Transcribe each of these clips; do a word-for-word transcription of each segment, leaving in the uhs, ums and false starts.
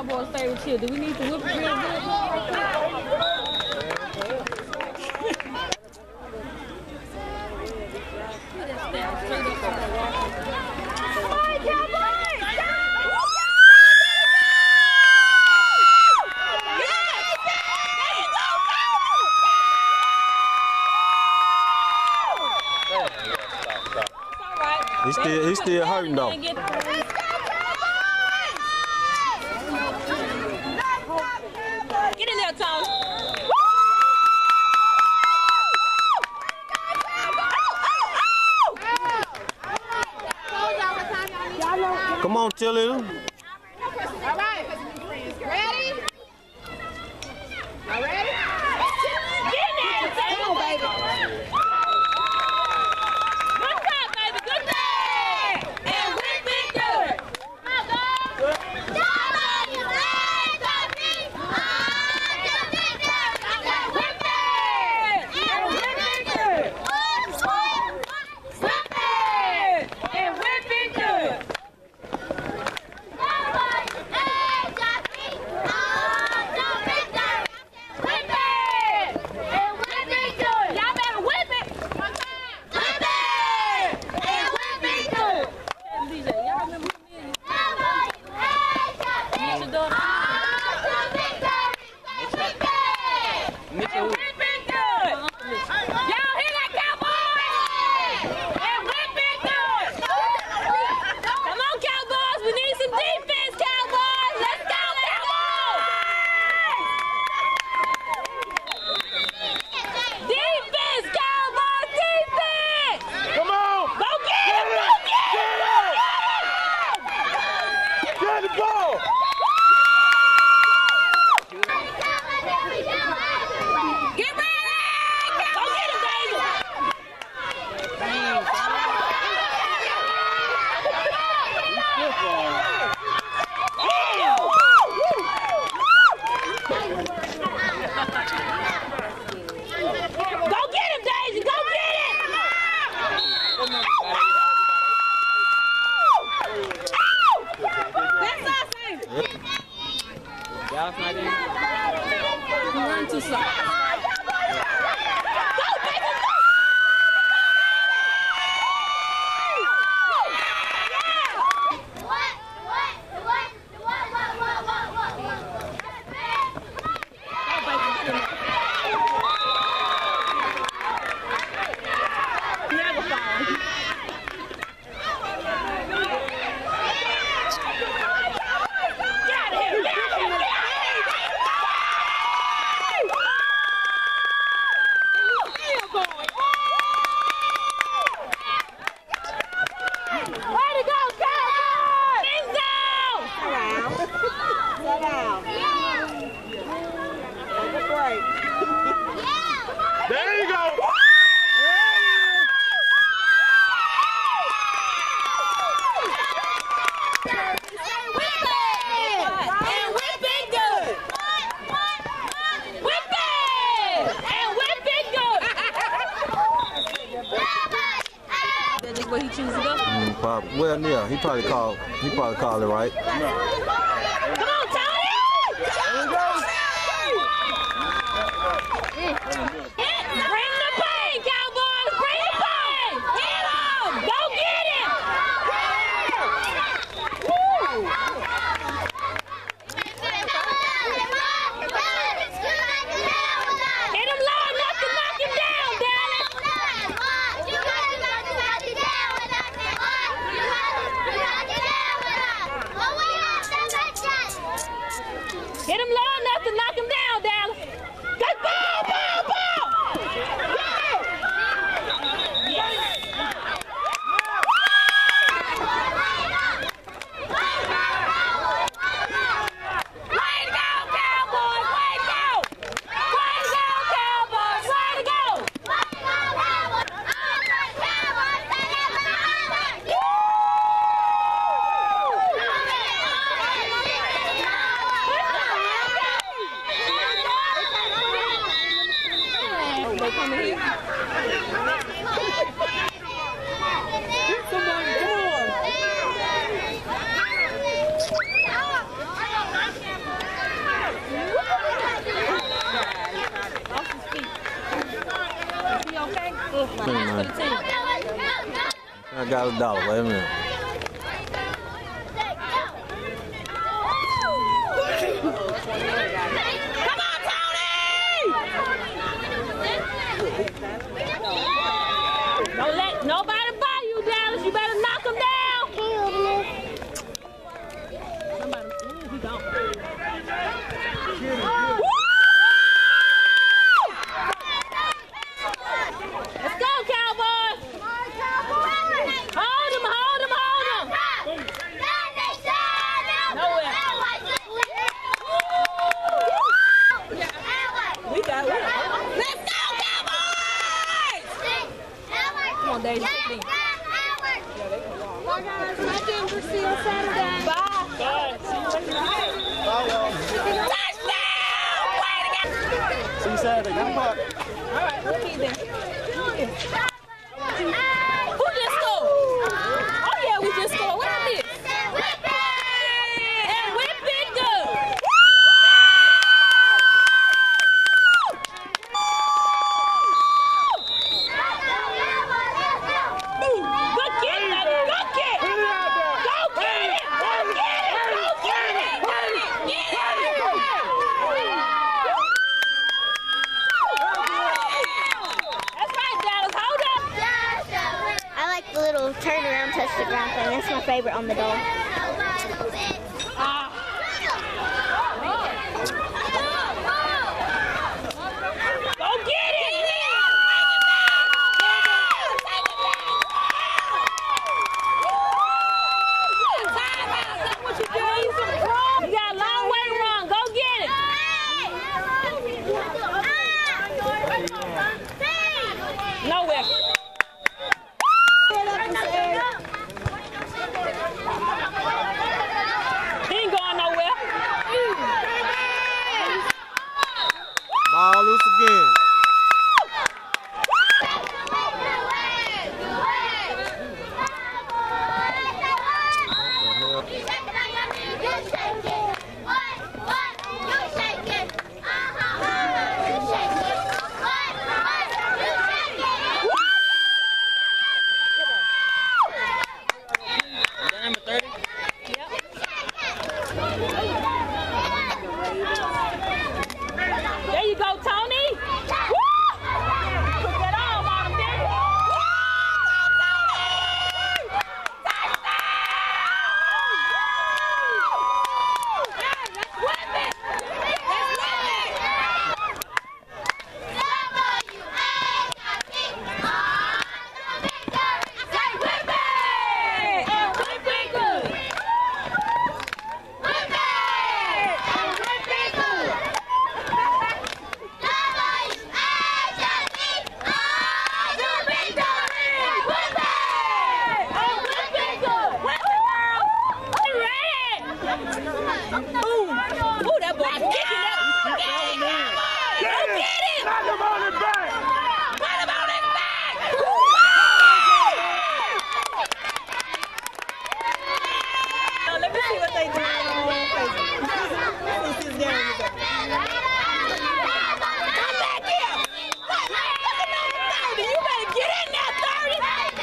Cowboys' favorite cheer. Do we need to whip it real good? He's still, he's still hurting though. Get in there, Tom. Come on, Tilly. All right. Ready? All ready? Get in there, Come on, baby. Good job, baby. Good day. And whip it good. Come on, girl. Somebody raise a beat. Ah, the victor. And whip it. And whip it good. Whip it. And whip it good. Somebody raise a beat. Ah, the victor. Whip it. And whip it good. Y'all better whip it. Whip it. And whip it good. D J, y'all remember me and Somebody raise a beat. your daughter? Ah, the victor. Whip it. And whip it good. Y'all hear that, Cowboys? And whip it good. Come on, Cowboys. We need some defense, Cowboys. Let's go, Cowboys. Defense, Cowboys. Defense. Come on! Go get him. Go get him. Get the ball! Get ready. Go get him, David. Go get him, Daisy! Go get him! That's us, ain't it? You run too soft. Go, baby, go! What? What? What? What? What? What? What? What? What? There you go! Where he chooses to go? Mm, probably. Well, yeah, he probably called. He probably called it right. Come on, Tony! Bring the pain, Cowboys! Bring the pain! Hit him! Go get him! Hit him low enough to knock him down, Dallas! Hit him low enough to knock him down, Dallas! Good ball, ball, ball! Yes! Way to go, Cowboys! Way to go! Way to go, Cowboys! Way to go! I got a dollar. Wait a minute. Come on, Tony! Don't let nobody buy you, Dallas. You better knock him down. Somebody, ooh, he gone. Let's go, Cowboys! Hold him, hold him, hold him! Nowhere. We got it. Let's go, Cowboys! Come on, Daisy. Bye, guys. My games are still Saturday. Bye. Bye. Touchdown! See you Saturday. Good luck. All right, let's keep them. Who just scored? Oh, yeah, we just scored. What is this? And whip it good. Go get it, baby. Go get it. Go get it. Go get it. Go get it. Get it. That's right, Dallas. Hold up. I like the little turn around, touch the ground thing. That's my favorite on the doll. Ah. Go get it. What you doing? You got a long way to run. Go get it. Nowhere. He ain't going nowhere. Ball loose again. Number thirty. Yep. There you go, Tony. Woo! Put that arm on him, baby. Woo! Tony! Touchdown! Let's whip it! Let's whip it! Say whip it! And whip it good! Whip it! And whip it good! Ooh, that boy kicking that. Get it! Go get it! Put him on his back! Put him on his back! Now, let me see what they do on Facebook. This is their Come back here! Look, look at number thirty. You better get in there, thirty!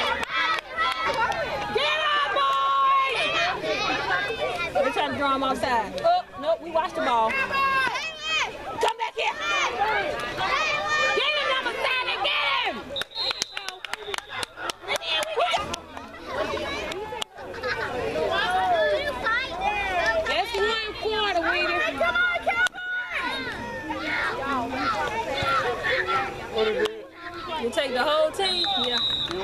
Get on, boy! They're trying to draw him outside. Oh, nope, we watched the ball. Come back here! Get him, number seven! Get him! That's one quarter, Weedy. Come on, You take the whole team? Yeah.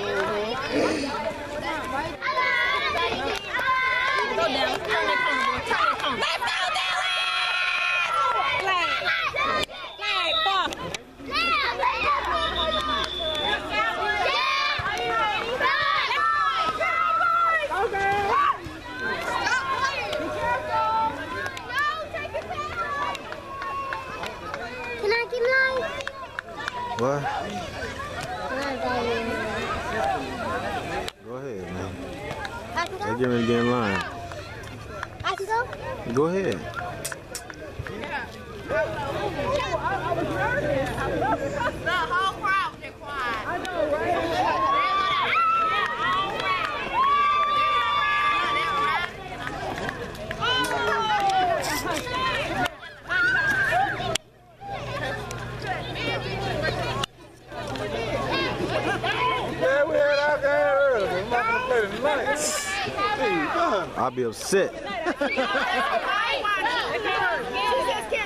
Go down. Turn that corner, boy. Turn that corner. Let's go, Dallas! Flag. Flag, fuck. Can I get mine? What? Can I go in? Go ahead, man. I can They go? get ready to get in line. I can go? Go ahead. The whole crowd was quiet. I know, right? I'll be upset. She says,